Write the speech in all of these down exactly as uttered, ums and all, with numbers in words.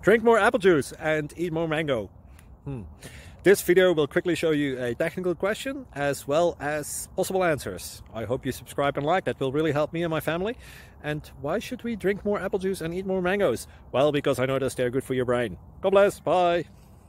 Drink more apple juice and eat more mango. Hmm. This video will quickly show you a technical question as well as possible answers. I hope you subscribe and like, that will really help me and my family. And why should we drink more apple juice and eat more mangoes? Well, because I noticed they're good for your brain. God bless, bye.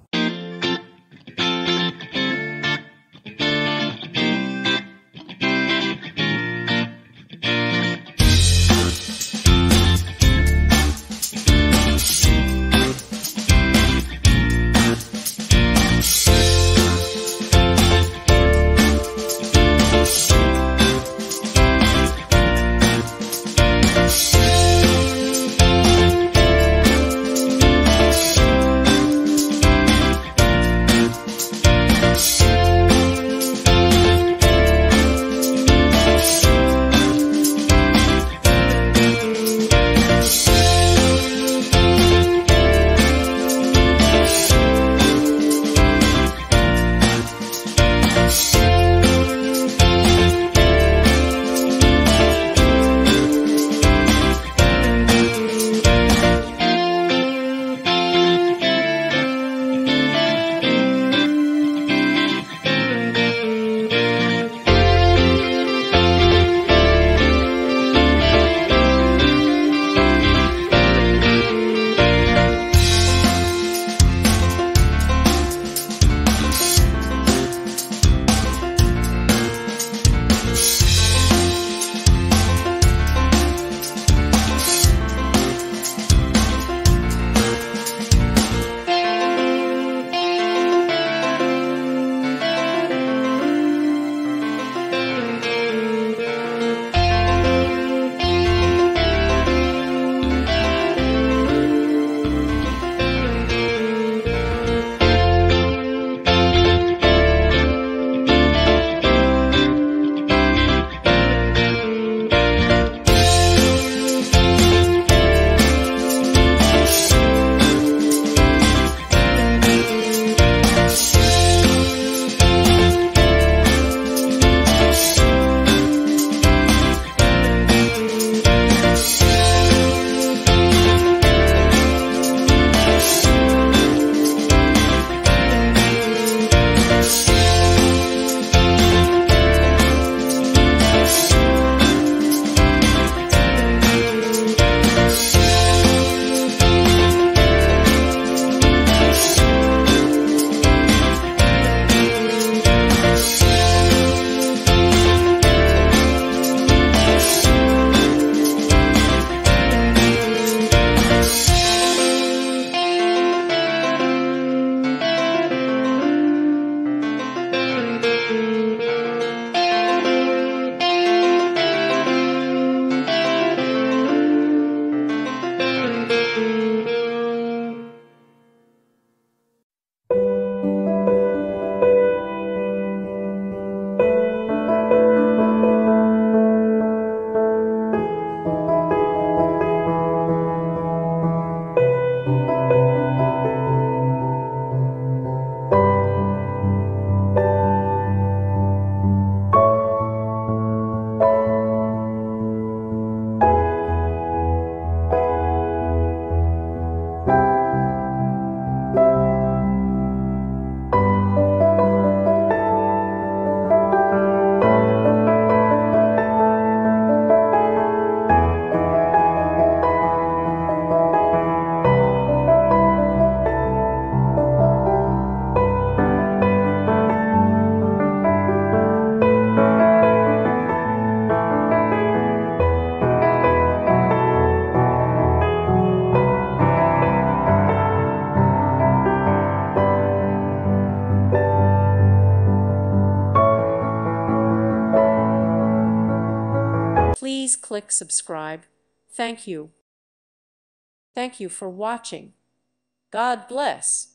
Please click subscribe. Thank you. Thank you for watching. God bless.